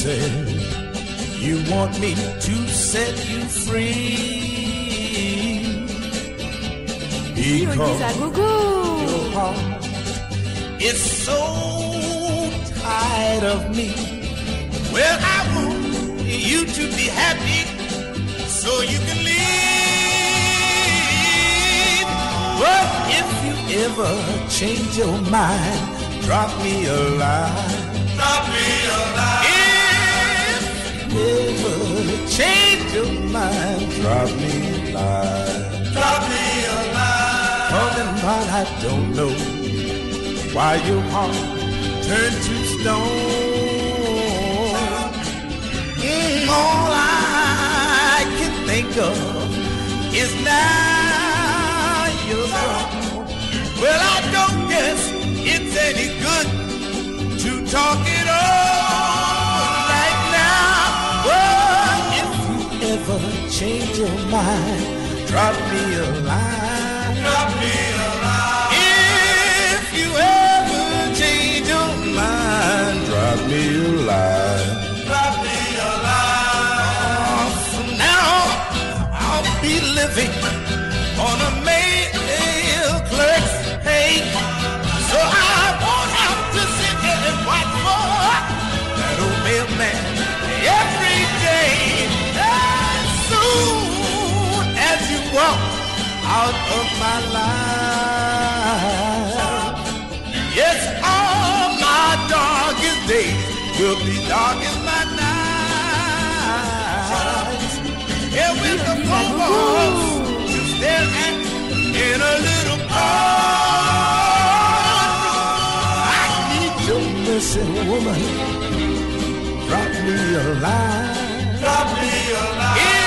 said you want me to set you free. Because your heart is so tired of me. Well, I want you to be happy so you can leave. But if you ever change your mind, drop me a line. Drop me a line. If you ever change your mind, drop me a line. Drop me a line. Talking about I don't know why your heart turned to stone. All I can think of is now you're gone. Well, I don't guess it's any good to talk it over right now. Well, if you ever change your mind, drop me a line. Drop me a line. If you ever change your mind, drop me a line. Drop me a line. From now on, I'll be living on a mail clerk's pay, so I won't have to sit here and watch for that old mailman every day. As soon as you walk out of my life, yes, all my darkest days will be dark as my nights. Yeah, with the four walls to stare at in a little bar. I need your mercy, woman. Drop me a line. Drop me a line. Yeah.